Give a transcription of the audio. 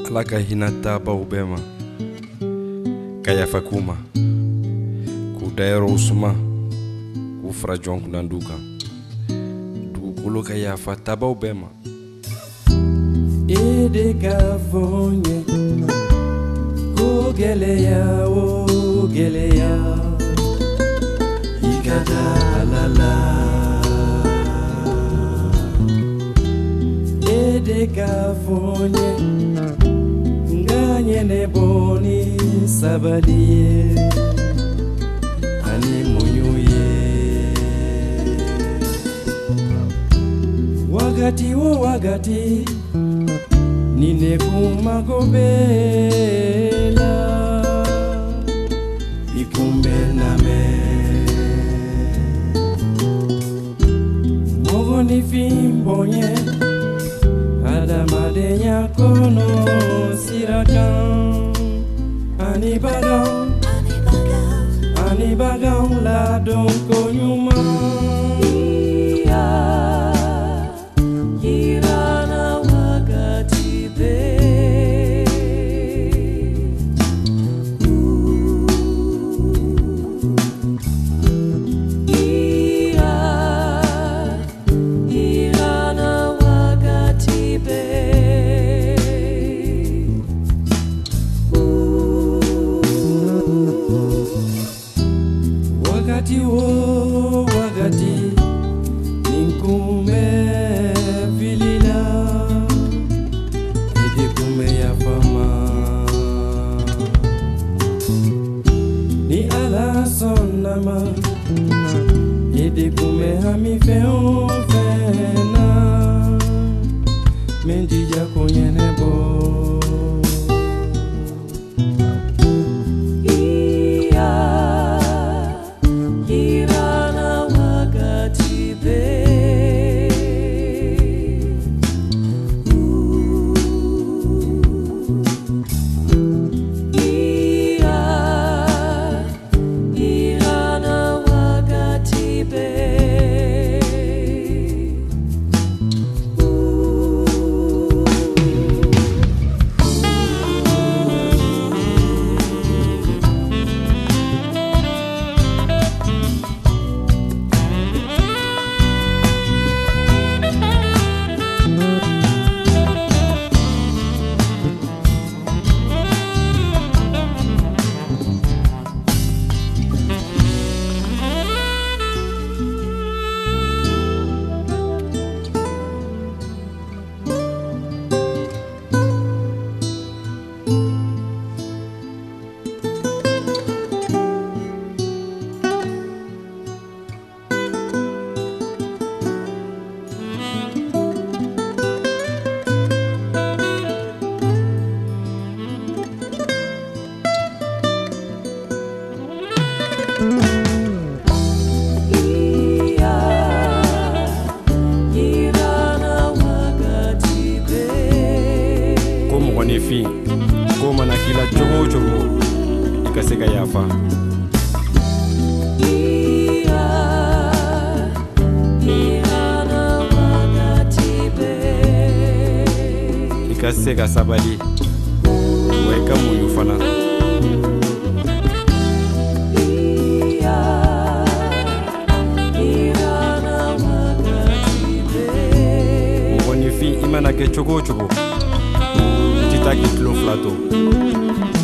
Alaka hinata ba ubema kaya fakuma kudairo usma kufra jonku nanduka dukulo kaya fataba ubema ede kafonye ko geleya o geleya ikata alala ede kafonye nganye ne boni sabaliye ani munyuye wakati wo wakati nine kumagobela ikumbe name mogo ni fimbonye adamade nyakono sirakan anibagam la don konyuma wakati ninkume vilila edekume ya fama ni ala sonama edekume hamifeo fena mendija konyenebo Fi koma na kila chogo ikaseka yafa ikaseka sabali weka muyufana Mboni fi imana ke chogo Taki Flato.